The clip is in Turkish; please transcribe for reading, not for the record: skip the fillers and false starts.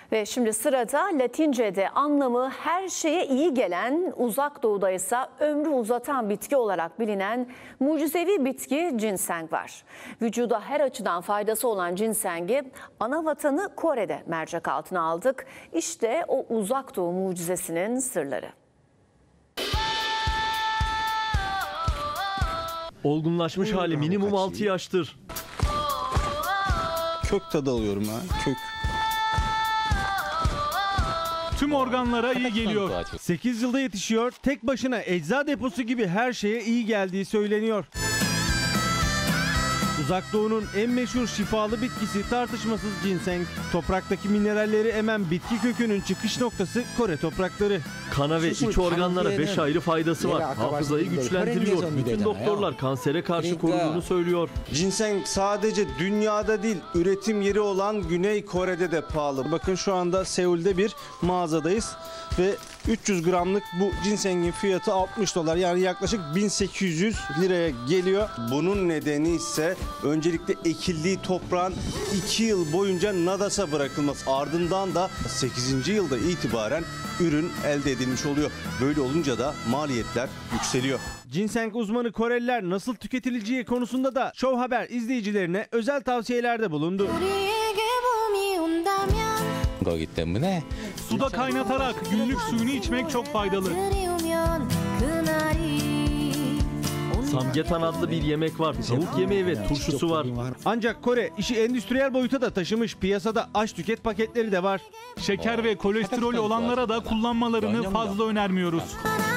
Ve şimdi sırada Latince'de anlamı her şeye iyi gelen, Uzak Doğu'da ise ömrü uzatan bitki olarak bilinen mucizevi bitki ginseng var. Vücuda her açıdan faydası olan ginsengi ana vatanı Kore'de mercek altına aldık. İşte o Uzak Doğu mucizesinin sırları. Olgunlaşmış hali minimum 6 yaştır. Kök tadı alıyorum ha, kök. Tüm organlara iyi geliyor. 8 yılda yetişiyor, tek başına ecza deposu gibi her şeye iyi geldiği söyleniyor. Uzak Doğu'nun en meşhur şifalı bitkisi tartışmasız ginseng. Topraktaki mineralleri emen bitki kökünün çıkış noktası Kore toprakları. Kana ve iç organlara 5 ayrı faydası var. Hafızayı güçlendiriyor. Bütün doktorlar kansere karşı koruduğunu söylüyor. Ginseng sadece dünyada değil, üretim yeri olan Güney Kore'de de pahalı. Bakın şu anda Seul'de bir mağazadayız ve 300 gramlık bu ginsengin fiyatı $60. Yani yaklaşık 1800 liraya geliyor. Bunun nedeni ise öncelikle ekildiği toprağın 2 yıl boyunca nadasa bırakılması. Ardından da 8. yılda itibaren ürün elde edilmiş oluyor. Böyle olunca da maliyetler yükseliyor. Ginseng uzmanı Koreliler nasıl tüketileceği konusunda da Show Haber izleyicilerine özel tavsiyelerde bulundu. Suda kaynatarak günlük suyunu içmek çok faydalı. Samgetan adlı bir yemek var. Tavuk yemeği ve turşusu var. Ancak Kore işi endüstriyel boyuta da taşımış. Piyasada aç tüket paketleri de var. Şeker ve kolesterol olanlara da kullanmalarını fazla önermiyoruz.